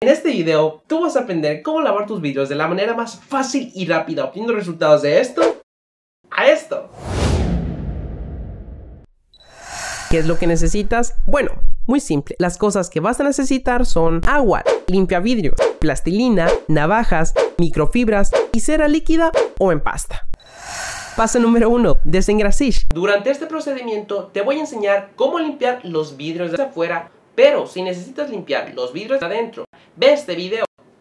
En este video, tú vas a aprender cómo lavar tus vidrios de la manera más fácil y rápida, obteniendo resultados de esto a esto. ¿Qué es lo que necesitas? Bueno, muy simple. Las cosas que vas a necesitar son agua, limpiavidrios, plastilina, navajas, microfibras y cera líquida o en pasta. Paso número 1. Desengrasar. Durante este procedimiento te voy a enseñar cómo limpiar los vidrios de afuera, pero si necesitas limpiar los vidrios de adentro, ve este video.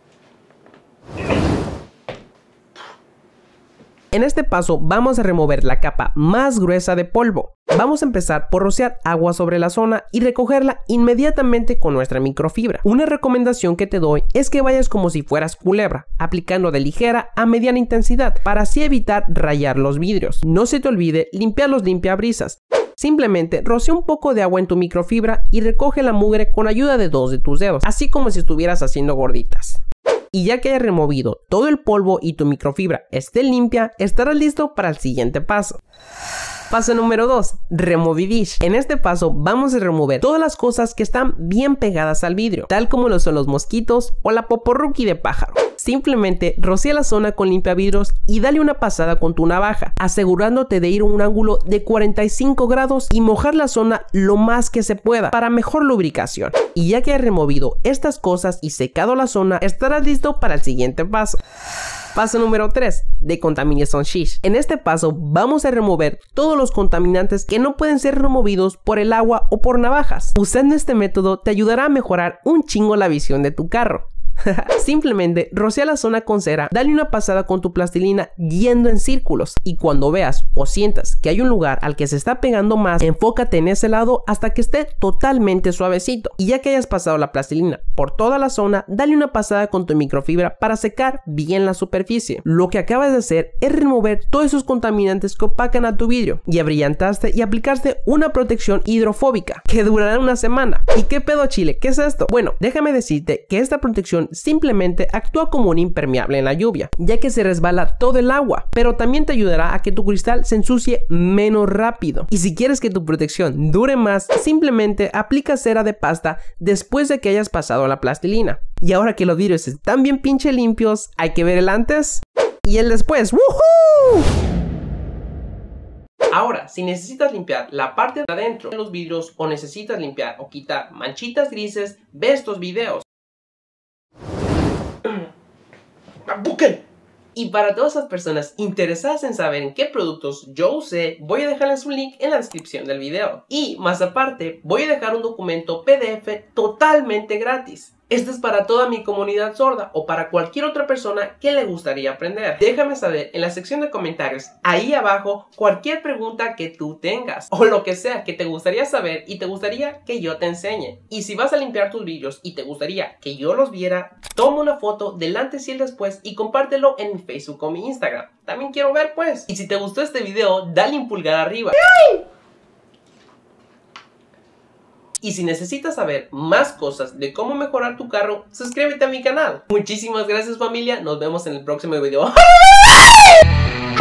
En este paso vamos a remover la capa más gruesa de polvo. Vamos a empezar por rociar agua sobre la zona y recogerla inmediatamente con nuestra microfibra. Una recomendación que te doy es que vayas como si fueras culebra, aplicando de ligera a mediana intensidad para así evitar rayar los vidrios. No se te olvide limpiar los limpiabrisas. Simplemente rocea un poco de agua en tu microfibra y recoge la mugre con ayuda de 2 de tus dedos, así como si estuvieras haciendo gorditas. Y ya que hayas removido todo el polvo y tu microfibra esté limpia, estarás listo para el siguiente paso. Paso número 2. Removidish. En este paso vamos a remover todas las cosas que están bien pegadas al vidrio, tal como lo son los mosquitos o la poporruqui de pájaro. Simplemente rocea la zona con limpiavidrios y dale una pasada con tu navaja, asegurándote de ir a un ángulo de 45 grados y mojar la zona lo más que se pueda para mejor lubricación. Y ya que has removido estas cosas y secado la zona, estarás listo para el siguiente paso. Paso número 3. Decontamination shish. En este paso vamos a remover todos los contaminantes que no pueden ser removidos por el agua o por navajas. Usando este método te ayudará a mejorar un chingo la visión de tu carro. Simplemente rocea la zona con cera, dale una pasada con tu plastilina yendo en círculos y cuando veas o sientas que hay un lugar al que se está pegando más, enfócate en ese lado hasta que esté totalmente suavecito. Y ya que hayas pasado la plastilina por toda la zona, dale una pasada con tu microfibra para secar bien la superficie. Lo que acabas de hacer es remover todos esos contaminantes que opacan a tu vidrio y abrillantaste y aplicaste una protección hidrofóbica que durará una semana. ¿Y qué pedo, Chile? ¿Qué es esto? Bueno, déjame decirte que esta protección simplemente actúa como un impermeable en la lluvia, ya que se resbala todo el agua, pero también te ayudará a que tu cristal se ensucie menos rápido. Y si quieres que tu protección dure más, simplemente aplica cera de pasta después de que hayas pasado la plastilina. Y ahora que los vidrios están bien pinche limpios, hay que ver el antes y el después. ¡Woohoo! Ahora, si necesitas limpiar la parte de adentro de los vidrios o necesitas limpiar o quitar manchitas grises, ve estos videos. Y para todas las personas interesadas en saber en qué productos yo usé, voy a dejarles un link en la descripción del video. Y más aparte, voy a dejar un documento PDF totalmente gratis. Este es para toda mi comunidad sorda o para cualquier otra persona que le gustaría aprender. Déjame saber en la sección de comentarios, ahí abajo, cualquier pregunta que tú tengas o lo que sea que te gustaría saber y te gustaría que yo te enseñe. Y si vas a limpiar tus vidrios y te gustaría que yo los viera, toma una foto del antes y el después y compártelo en mi Facebook o mi Instagram. También quiero ver pues. Y si te gustó este video, dale un pulgar arriba. ¡Ay! Y si necesitas saber más cosas de cómo mejorar tu carro, suscríbete a mi canal. Muchísimas gracias, familia. Nos vemos en el próximo video.